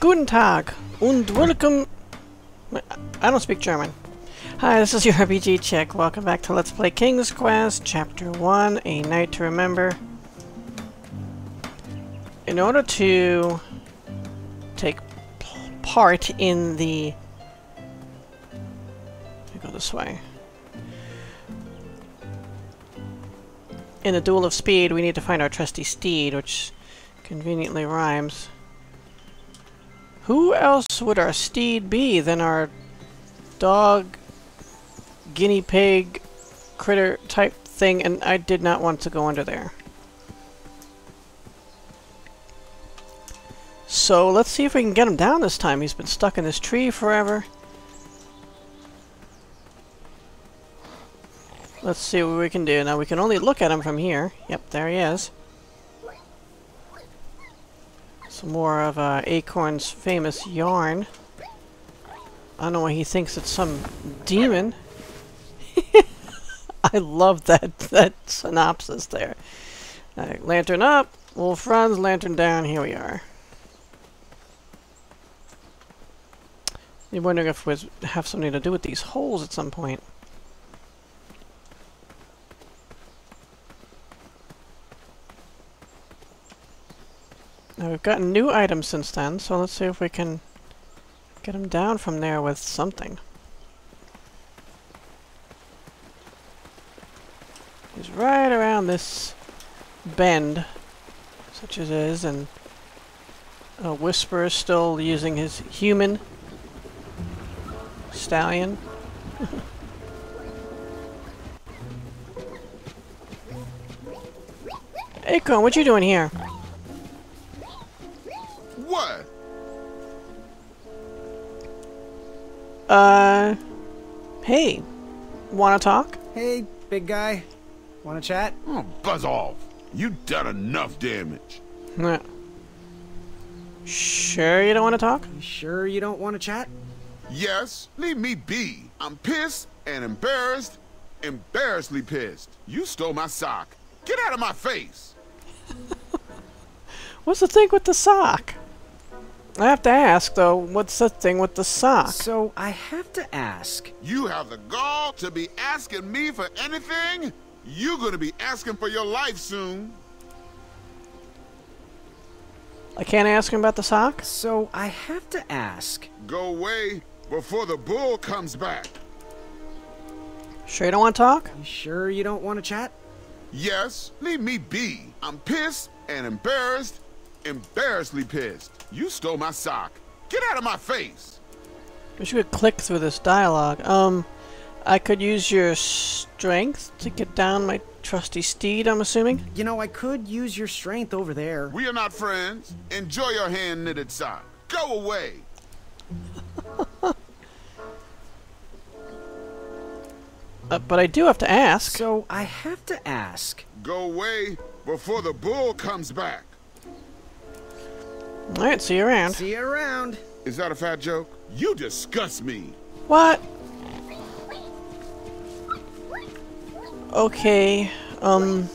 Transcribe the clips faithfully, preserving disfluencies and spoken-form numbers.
Guten Tag und welcome. I don't speak German. Hi, this is your R P G Chick. Welcome back to Let's Play King's Quest, Chapter one, A Night to Remember. In order to take part in the... Let me go this way. In the Duel of Speed, we need to find our trusty steed, which conveniently rhymes. Who else would our steed be than our dog, guinea pig, critter type thing? And I did not want to go under there. So let's see if we can get him down this time. He's been stuck in this tree forever. Let's see what we can do. Now we can only look at him from here. Yep, there he is. Some more of uh, Acorn's famous yarn. I don't know why he thinks it's some demon. I love that that synopsis there. Uh, lantern up, wolf runs, lantern down. Here we are. You're wondering if we have something to do with these holes at some point. Now we've gotten new items since then, so let's see if we can get him down from there with something. He's right around this bend, such as it is, and uh, Whisper is still using his human stallion. Acorn, what you doing here? What? Uh, hey, wanna talk? Hey, big guy. Wanna chat? Oh, buzz off. You done enough damage. Nah. Sure you don't want to talk? You sure you don't want to chat? Yes, leave me be. I'm pissed and embarrassed. Embarrassedly pissed. You stole my sock. Get out of my face. What's the thing with the sock? I have to ask, though, what's the thing with the sock? So, I have to ask. You have the gall to be asking me for anything? You're gonna be asking for your life soon. I can't ask him about the sock? So, I have to ask. Go away before the bull comes back. Sure you don't want to talk? You sure you don't want to chat? Yes, leave me be. I'm pissed and embarrassed. Embarrassedly pissed. You stole my sock. Get out of my face. Wish you could click through this dialogue. Um, I could use your strength to get down my trusty steed, I'm assuming? You know, I could use your strength over there. We are not friends. Enjoy your hand-knitted sock. Go away. uh, but I do have to ask. So, I have to ask. Go away before the bull comes back. Alright, see you around. See you around. Is that a fat joke? You disgust me. What? Okay, um...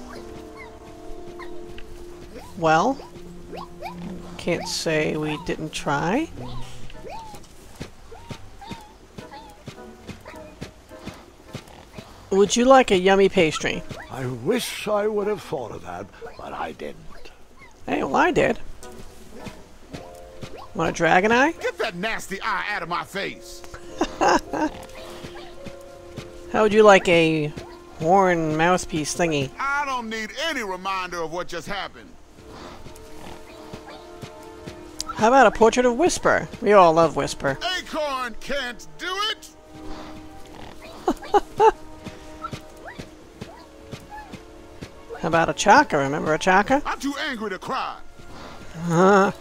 well, can't say we didn't try. Would you like a yummy pastry? I wish I would have thought of that, but I didn't. Hey, well I did. Want a dragon eye? Get that nasty eye out of my face. How would you like a horn mouthpiece thingy? I don't need any reminder of what just happened. How about a portrait of Whisper? We all love Whisper. Acorn can't do it. How about a Chaka? Remember a Chaka? I'm too angry to cry. Uh,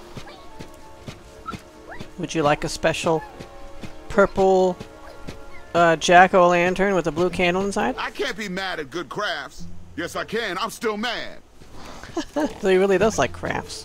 would you like a special purple uh, jack-o'-lantern with a blue candle inside? I can't be mad at good crafts. Yes, I can. I'm still mad. So he really does like crafts.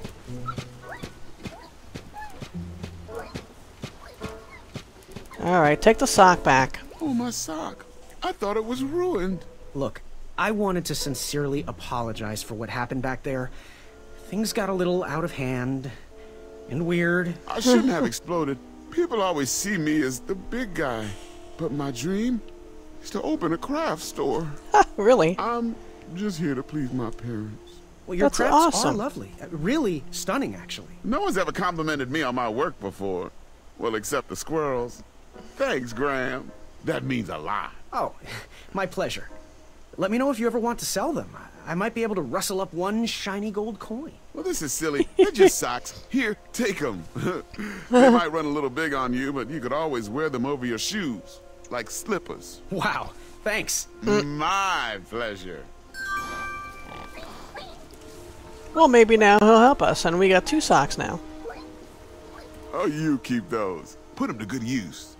Alright, take the sock back. Oh, my sock. I thought it was ruined. Look, I wanted to sincerely apologize for what happened back there. Things got a little out of hand. and weird. I shouldn't have exploded. People always see me as the big guy. But my dream is to open a craft store. Really? I'm just here to please my parents. Well, your That's crafts awesome. are lovely. Uh, Really stunning, actually. No one's ever complimented me on my work before. Well, except the squirrels. Thanks, Graham. That means a lot. Oh, my pleasure. Let me know if you ever want to sell them. I, I might be able to rustle up one shiny gold coin. Well, this is silly. They're just socks. Here, take them. They might run a little big on you, but you could always wear them over your shoes. Like slippers. Wow, thanks. My pleasure. Well, maybe now he'll help us, and we got two socks now. Oh, you keep those. Put them to good use.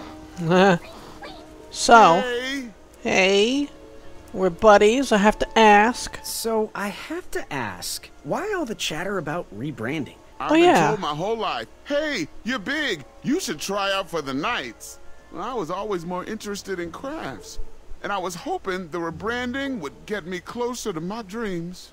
So, Hey! hey, we're buddies. I have to ask. So, I have to ask, why all the chatter about rebranding? I've Oh, been yeah. told my whole life, hey, you're big. You should try out for the Knights. Well, I was always more interested in crafts. And I was hoping the rebranding would get me closer to my dreams.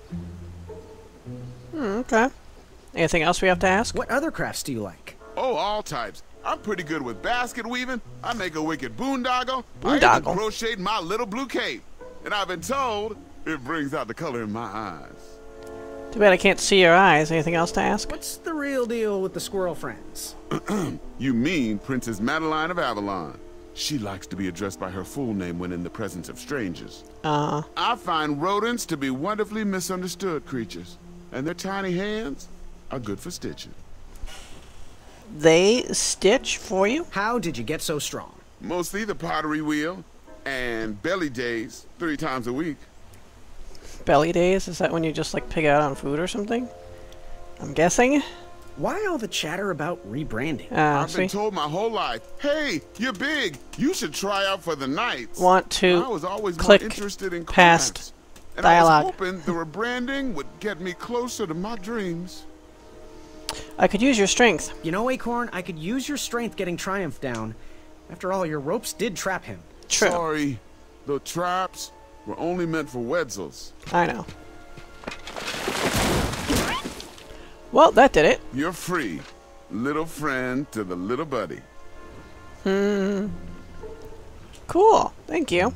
Hmm, okay. Anything else we have to ask? What other crafts do you like? Oh, all types. I'm pretty good with basket weaving. I make a wicked boondoggle. I Boondoggle. even crocheted my little blue cape. And I've been told it brings out the color in my eyes. Too bad I can't see your eyes. Anything else to ask? What's the real deal with the squirrel friends? You mean Princess Madeline of Avalon. She likes to be addressed by her full name when in the presence of strangers. Uh, I find rodents to be wonderfully misunderstood creatures. And their tiny hands are good for stitching. they stitch for you? How did you get so strong? Mostly the pottery wheel and belly days three times a week. Belly days? Is that when you just like pig out on food or something? I'm guessing. Why all the chatter about rebranding? Uh, I've see, been told my whole life, hey, you're big. You should try out for the Knights. want I to was always click more interested in past crafts. And dialogue. I was hoping the rebranding would get me closer to my dreams. I could use your strength. You know, Acorn, I could use your strength getting Triumph down. After all, your ropes did trap him. True. Sorry, the traps were only meant for Wetzels. I know. Well, that did it. You're free, little friend to the little buddy. Hmm. Cool. Thank you.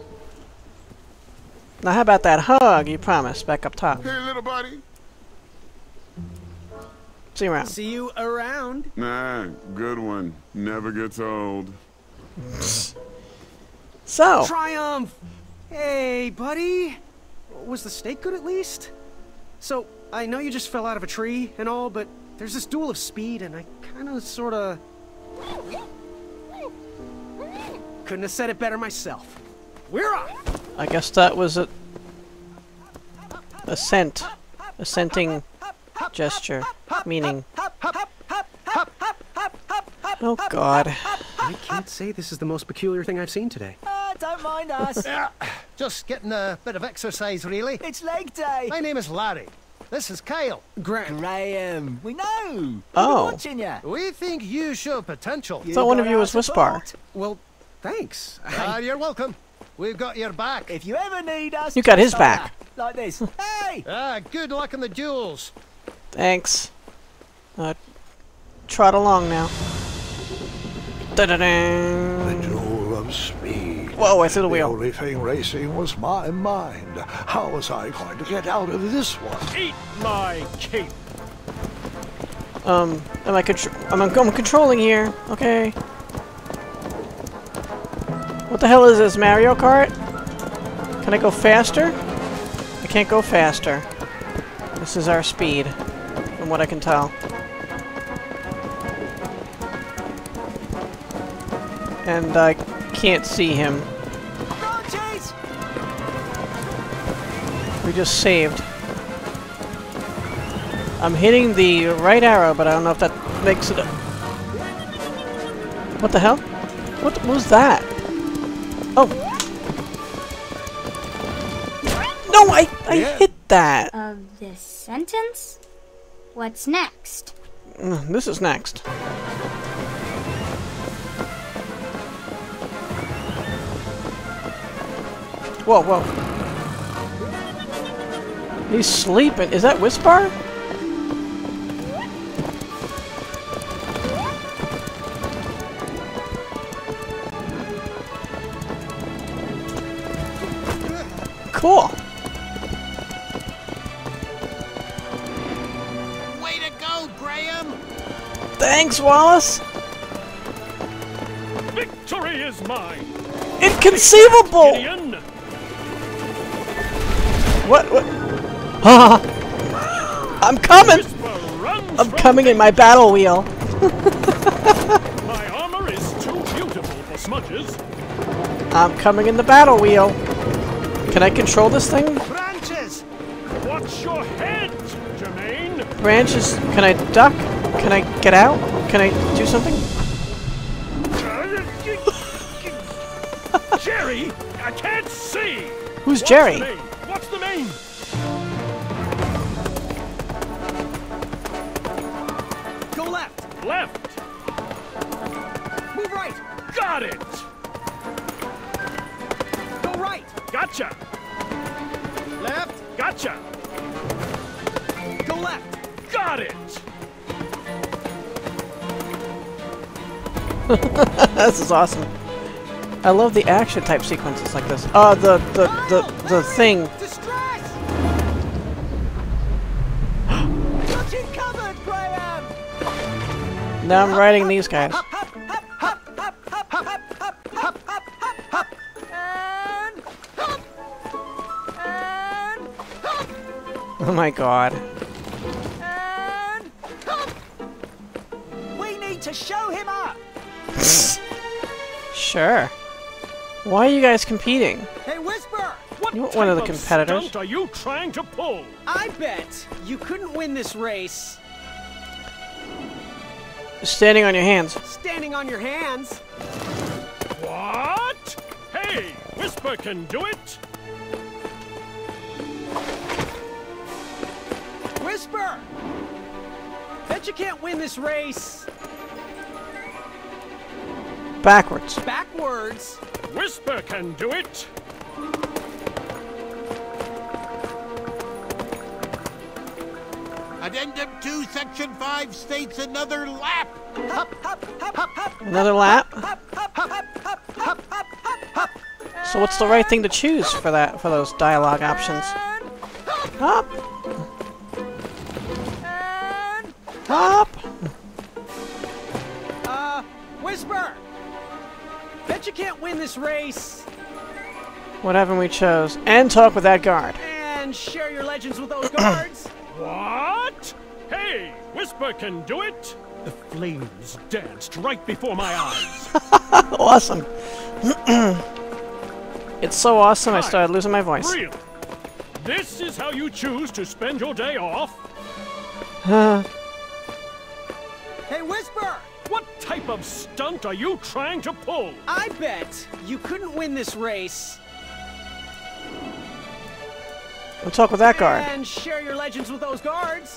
Now, how about that hug you promised back up top? Hey, little buddy. See you around. See you around. Nah, good one. Never gets old. So, Triumph! Hey, buddy. Was the steak good at least? So, I know you just fell out of a tree and all, but there's this duel of speed, and I kind of, sort of... Couldn't have said it better myself. We're off! I guess that was a assent, assenting gesture, meaning. Oh God! I can't say this is the most peculiar thing I've seen today. Ah, don't mind us. Yeah, just getting a bit of exercise, really. It's leg day. My name is Larry. This is Kyle. Grant. Graham, we know. We've Oh. been watching you. We think you show potential. Thought one of you was Whisper. Well, thanks. Ah, you're welcome. We've got your back. If you ever need us, You got his just back. holler. Like this. Hey! Ah, good luck in the duels. Thanks. Uh, trot along now. Da-da-dang. The duel of speed. Whoa! I threw the The wheel. only thing racing was my mind. How was I going to get out of this one? Eat my cape. Um, am I contr- I'm, I'm controlling here. Okay. What the hell is this, Mario Kart? Can I go faster? I can't go faster. This is our speed, from what I can tell. And I can't see him. Launches! We just saved. I'm hitting the right arrow, but I don't know if that makes it... What the hell? What was that? Oh! No, I, I Yeah. hit that! Of this sentence? What's next? Mm, This is next. Whoa, whoa. He's sleeping. Is that Whisper? Cool. Way to go, Graham! Thanks, Wallace. Victory is mine! Inconceivable! Gideon! What? What? Ha! I'm coming! Whisper runs I'm from coming in my battle wheel. My armor is too beautiful for smudges. I'm coming in the battle wheel. Can I control this thing? Branches! Watch your head, Jermaine! Branches. Can I duck? Can I get out? Can I do something? Jerry! I can't see! Who's What's Jerry? The name? What's the name? Go left. Left! Move right. Got it! Go right. Gotcha! Left. Gotcha! Go left. Got it! This is awesome. I love the action type sequences like this. Uh, the the the the thing. Distress! Got you covered, Graham! Now I'm riding these guys. Hop, hop, hop, hop, hop, hop, hop, hop, hop, hop, hop, hop, and hop, and hop, Oh my god. and hop. We need to show him up. Sure. Why are you guys competing? Hey, Whisper! What You want one of the type competitors? stunt are you trying to pull? I bet you couldn't win this race Standing on your hands. standing on your hands. What? Hey, Whisper can do it! Whisper! Bet you can't win this race Backwards. backwards. Whisper can do it! Addendum two, Section five states another lap. Hop, hop, hop, hop, hop, Another lap. hop, hop, hop, hop, hop, hop, hop, hop. So what's the right thing to choose for that for those dialogue options? And Hop, and hop. Uh, Whisper! Bet you can't win this race What haven't we chose? And talk with that guard. and share your legends with those guards. What? Hey, Whisper can do it! The flames danced right before my eyes. Awesome. It's so awesome I started losing my voice. Really? This is how you choose to spend your day off? Hey, Whisper! What type of stunt are you trying to pull? I bet you couldn't win this race We'll talk with that guard. and share your legends with those guards.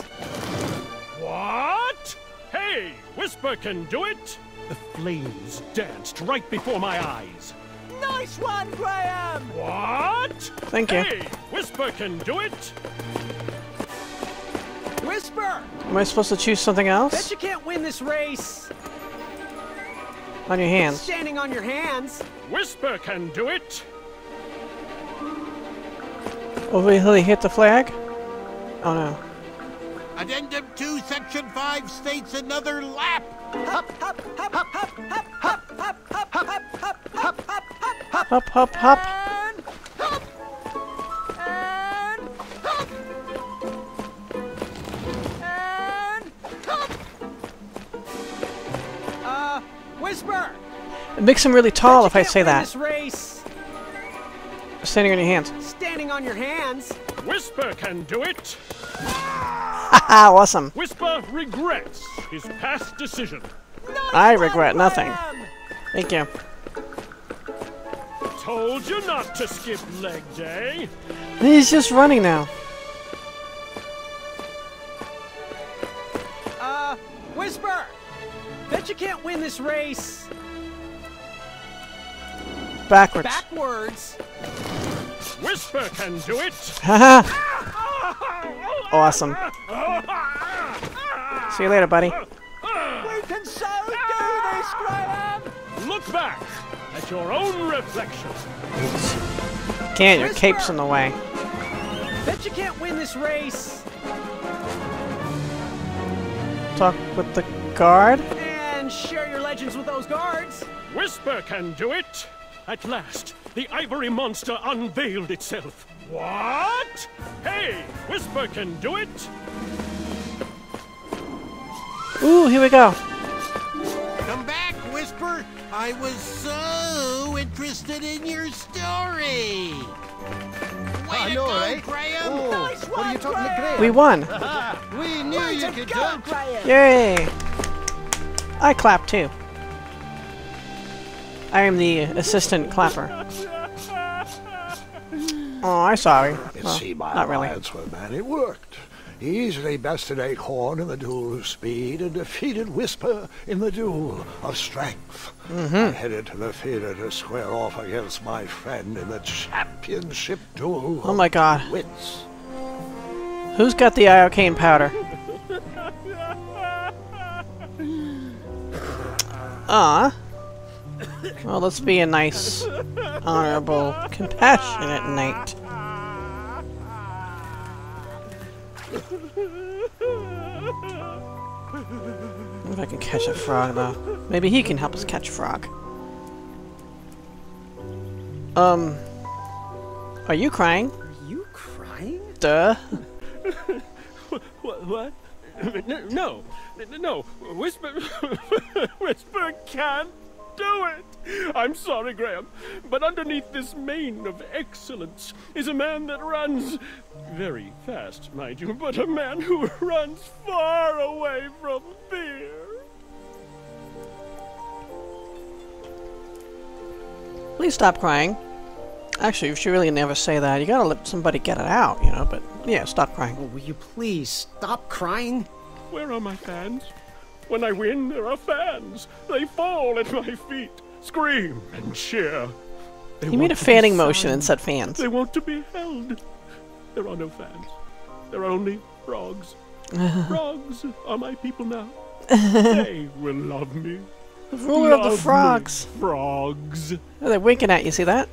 What? Hey, Whisper can do it! The flames danced right before my eyes. nice one, Graham. What? Thank you. Hey, Whisper can do it! Whisper! Am I supposed to choose something Bet else? you can't win this race On your hands. standing on your hands. Whisper can do it! Oh, will he hit the flag? Oh no. Addendum two, Section five states another lap. Hop, hop, hop, hop, hop, hop, hop, hop, hop, hop, hop, hop, hop, hop, Hop, hop, hop. and hop, and hop, and hop. Uh, Whisper! It makes him really tall Bet if you I can't say win that. This race Standing on your hands. standing on your hands. Whisper can do it! Haha, awesome. Whisper regrets his past decision. I regret nothing. Thank you. Told you not to skip leg day. He's just running now. Uh, Whisper! Bet you can't win this race Backwards. backwards. Whisper can do it. Haha. Awesome. See you later, buddy. We can so do this, Graham. Look back at your own reflection. Can't, your cape's in the way. Bet you can't win this race. Talk with the guard? And share your legends with those guards. Whisper can do it! At last, the ivory monster unveiled itself. What? Hey, Whisper can do it! Ooh, here we go. Come back, Whisper. I was so interested in your story. Way I to know, go, right? Graham. Oh, Nice what are you one, talking to Graham. Graham? We won. We knew Way you to could go, do it. Graham. Yay! I clap too. I am the assistant clapper. Oh, I'm sorry. You Well, see, my not really. alliance with man, it worked. He easily bested Acorn in the duel of speed and defeated Whisper in the duel of strength. Mm-hmm. I headed to the theater to square off against my friend in the championship duel. Oh my god. Wits. Who's got the iocane powder? Ah. Well, let's be a nice, honorable, compassionate knight. If I can catch a frog, though. Maybe he can help us catch a frog. Um. Are you crying? Are you crying? Duh. What? What? No, no, no. Whisper, Whisper can't do it. I'm sorry, Graham, but underneath this mane of excellence is a man that runs very fast, mind you, but a man who runs far away from fear. Please stop crying. Actually, you should really never say that. You gotta let somebody get it out, you know, but yeah, stop crying. Oh, will you please stop crying? Where are my fans? When I win, there are fans. They fall at my feet, scream and cheer. They He want made a to be fanning motion signed. and said fans. They want to be held. There are no fans. There are only frogs. Frogs are my people now. They will love me. The ruler of the Love me, frogs. Frogs. Oh, they're winking at you, see that?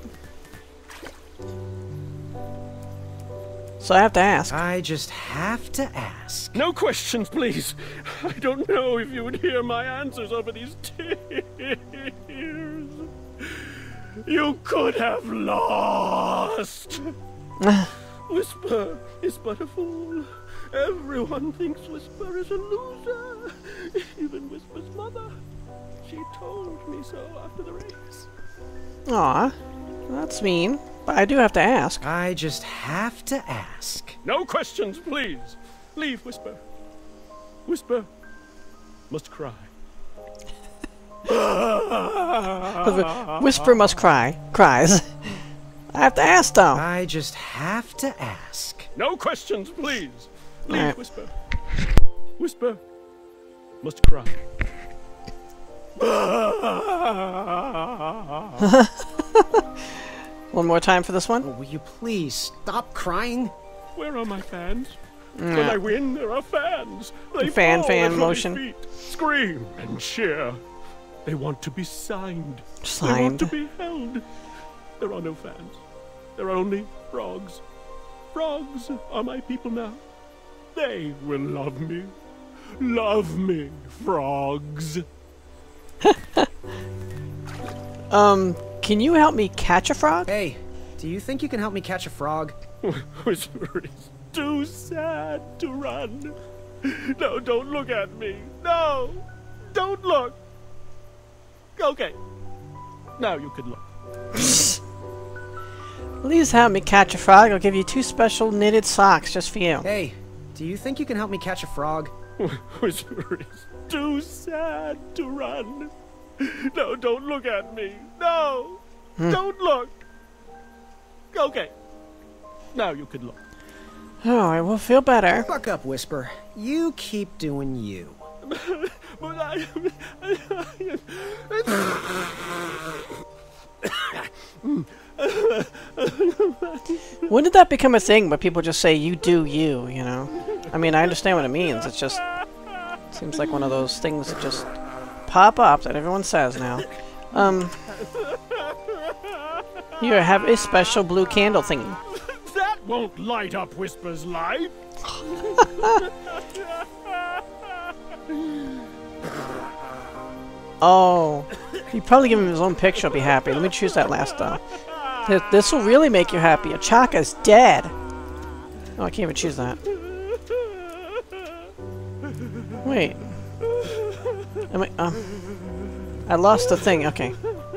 So I have to ask. I just have to ask. No questions, please. I don't know if you would hear my answers over these tears. You could have lost. Whisper is but a fool. Everyone thinks Whisper is a loser. Even Whisper's mother. She told me so after the race. Aw, that's mean. But I do have to ask. I just have to ask. No questions, please. Leave Whisper. Whisper must cry. Whisper must cry. Cries. I have to ask, though. I just have to ask. No questions, please. Leave Alright. Whisper. Whisper must cry. One more time for this one. Oh, will you please stop crying? Where are my fans? Mm. When I win, there are fans. They Fan, fall fan at my motion. feet, scream and cheer. They want to be signed. They want Signed. to be held. There are no fans. There are only frogs. Frogs are my people now. They will love me. Love me, frogs. Um, can you help me catch a frog? Hey, do you think you can help me catch a frog? Whisper is too sad to run. No, don't look at me. No, don't look. Okay, now you can look. Please help me catch a frog. I'll give you two special knitted socks just for you. Hey, do you think you can help me catch a frog? Whisper is too sad to run. No, don't look at me. No, don't look. Okay, now you can look. Alright, we'll feel better. Buck up, Whisper. You keep doing you. But I... When did that become a thing where people just say, you do you, you know? I mean, I understand what it means. It's just... seems like one of those things that just pop up that everyone says now. Um... Here, have a special blue candle thingy. That won't light up Whisper's life. Oh, you probably give him his own picture. I'll be happy. Let me choose that last though. This will really make you happy. Achaka's dead. Oh, I can't even choose that. Wait. Am I? Um, I lost the thing. Okay.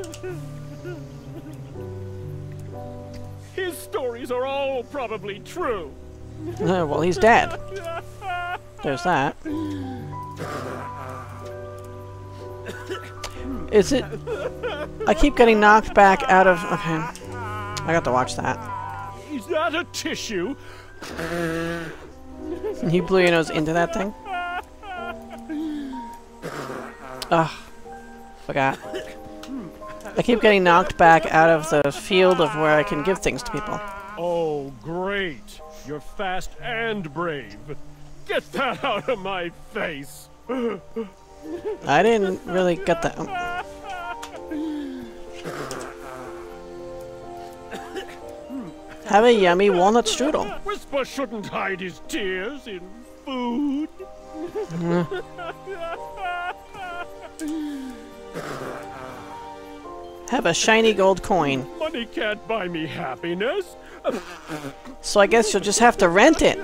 His stories are all probably true. Uh, well, he's dead. There's that. Is it? I keep getting knocked back out of. Okay. I got to watch that. Is that a tissue? You blew your nose into that thing? Ugh. Forgot. I keep getting knocked back out of the field of where I can give things to people. Oh, great. You're fast and brave. Get that out of my face. I didn't really get that. Oh. Have a yummy walnut strudel. Whisper shouldn't hide his tears in food. Mm. Have a shiny gold coin. Money can't buy me happiness. So I guess you'll just have to rent it.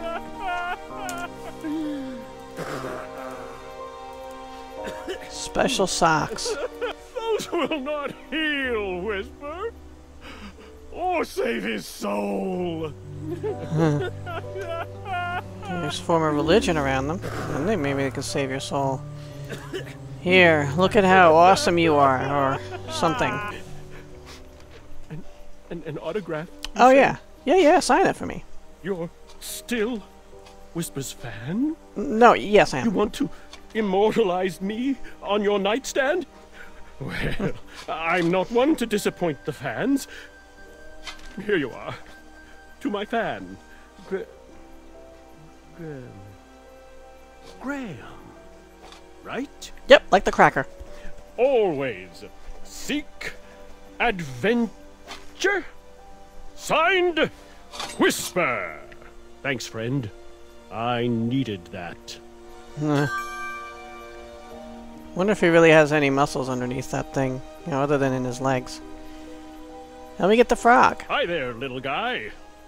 Special socks. Those will not heal, Whisper. Or save his soul. There's a form of religion around them. And then maybe they can save your soul. Here, look at how awesome you are, or something. An, an, an autograph? Oh yeah. Yeah, yeah, sign it for me. You're still Whisper's fan? No, yes I am. You want to immortalize me on your nightstand? Well, I'm not one to disappoint the fans. Here you are. To my fan. Gra Graham. Graham. Right? Yep, like the cracker. Always seek adventure. Signed, Whisper. Thanks, friend. I needed that. Uh, wonder if he really has any muscles underneath that thing, you know, other than in his legs. Let me get the frog. Hi there, little guy.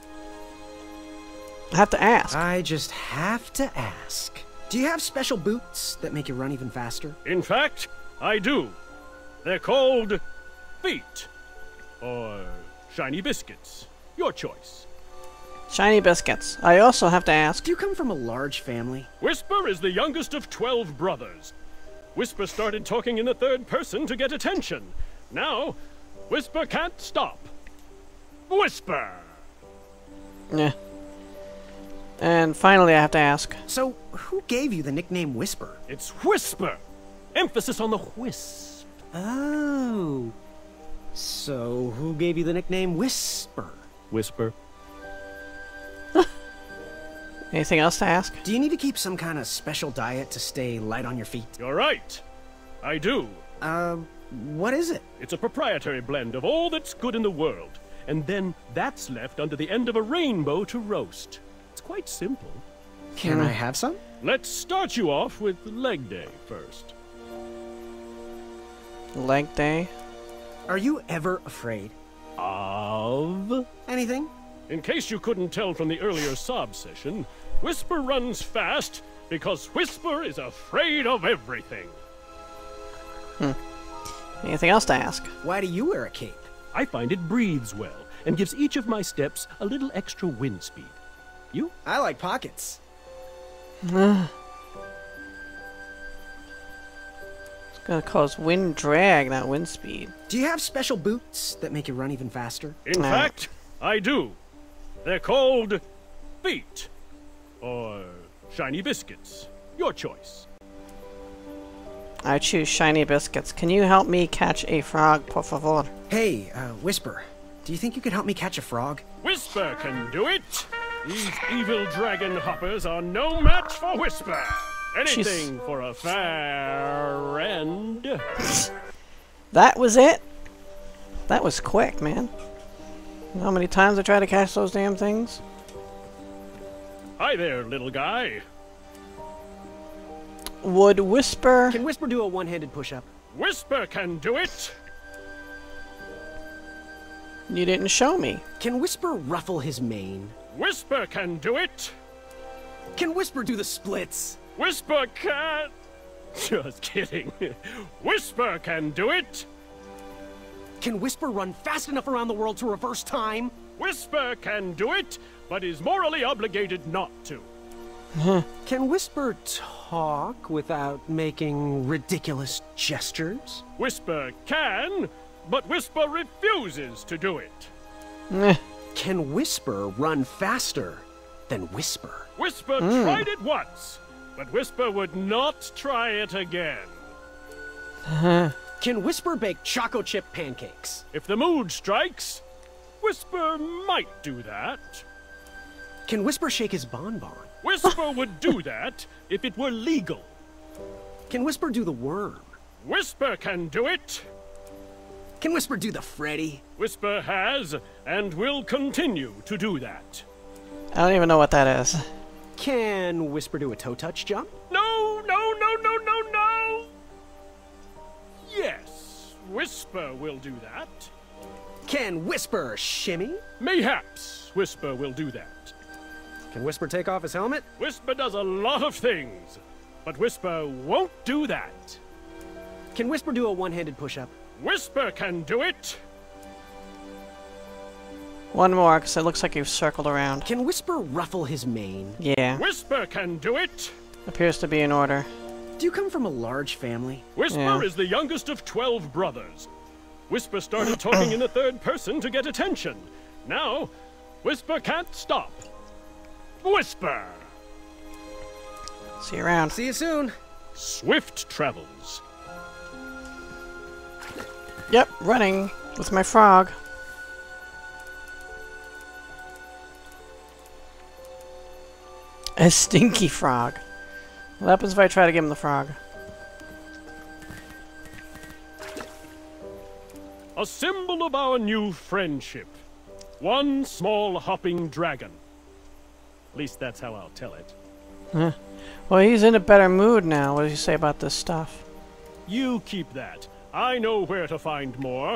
I have to ask. I just have to ask. Do you have special boots that make you run even faster? In fact, I do. They're called feet. Or shiny biscuits. Your choice. Shiny biscuits. I also have to ask. Do you come from a large family? Whisper is the youngest of twelve brothers. Whisper started talking in the third person to get attention. Now, Whisper can't stop. Whisper! Yeah. And finally I have to ask. So, who gave you the nickname Whisper? It's Whisper! Emphasis on the wisp. Oh. So, who gave you the nickname Whisper? Whisper. Anything else to ask? Do you need to keep some kind of special diet to stay light on your feet? You're right. I do. Um, what is it? It's a proprietary blend of all that's good in the world. And then that's left under the end of a rainbow to roast. It's quite simple. Can I have some? Let's start you off with leg day first. Leg day? Are you ever afraid? Of? Anything? In case you couldn't tell from the earlier sob session, Whisper runs fast because Whisper is afraid of everything. Hmm. Anything else to ask? Why do you wear a cape? I find it breathes well and gives each of my steps a little extra wind speed. You? I like pockets. It's gonna cause wind drag, not wind speed. Do you have special boots that make you run even faster? In Nah. fact, I do. They're called feet. Or shiny biscuits. Your choice. I choose shiny biscuits. Can you help me catch a frog, por favor? Hey, uh, Whisper, do you think you could help me catch a frog? Whisper can do it. These evil dragon hoppers are no match for Whisper. Anything for a friend. That was it? That was quick, man. You know how many times I try to catch those damn things? Hi there, little guy. Would Whisper... Can Whisper do a one-handed push-up? Whisper can do it. You didn't show me. Can Whisper ruffle his mane? Whisper can do it. Can Whisper do the splits? Whisper can... Just kidding. Whisper can do it. Can Whisper run fast enough around the world to reverse time? Whisper can do it, but is morally obligated not to. Can Whisper talk without making ridiculous gestures? Whisper can, but Whisper refuses to do it. Meh. Can Whisper run faster than Whisper? Whisper tried it once, but Whisper would not try it again. Can Whisper bake choco chip pancakes? If the mood strikes, Whisper might do that. Can Whisper shake his bonbon? Whisper would do that if it were legal. Can Whisper do the worm? Whisper can do it. Can Whisper do the Freddy? Whisper has and will continue to do that. I don't even know what that is. Can Whisper do a toe touch jump? No, no, no, no, no, no! Yes, Whisper will do that. Can Whisper shimmy? Mayhaps Whisper will do that. Can Whisper take off his helmet? Whisper does a lot of things, but Whisper won't do that. Can Whisper do a one-handed push-up? Whisper can do it. One more, because it looks like you've circled around. Can Whisper ruffle his mane? Yeah, Whisper can do it. appears to be in order. Do you come from a large family? Whisper Yeah. is the youngest of twelve brothers. Whisper started talking in the third person to get attention. Now, Whisper can't stop. Whisper! See you around. See you soon. Swift travels. Yep, running with my frog. A stinky frog. What happens if I try to give him the frog? A symbol of our new friendship. One small hopping dragon. At least that's how I'll tell it. Huh. Well, he's in a better mood now. What does he say about this stuff? You keep that. I know where to find more.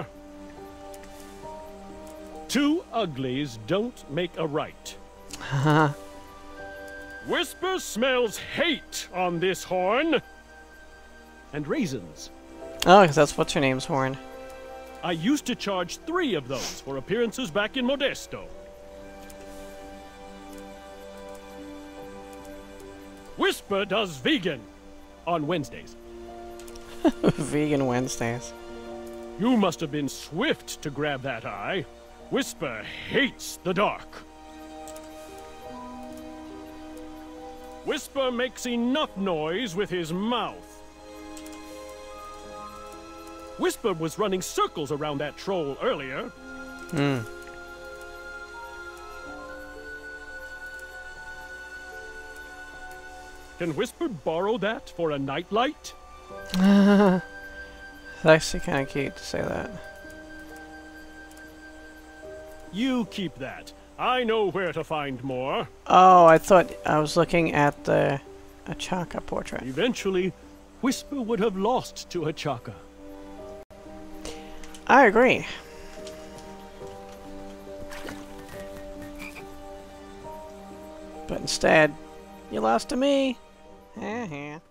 Two uglies don't make a right. Haha. Whisper smells hate on this horn. And raisins. Oh, 'cause that's what's her name's horn. I used to charge three of those for appearances back in Modesto. Whisper does vegan on Wednesdays. Vegan Wednesdays. You must have been swift to grab that eye. Whisper hates the dark. Whisper makes enough noise with his mouth. Whisper was running circles around that troll earlier. Hmm. Can Whisper borrow that for a nightlight? It's actually kind of cute to say that. You keep that. I know where to find more. Oh, I thought I was looking at the Achaka portrait. Eventually, Whisper would have lost to Achaka. I agree. But instead, you lost to me. Eh, eh.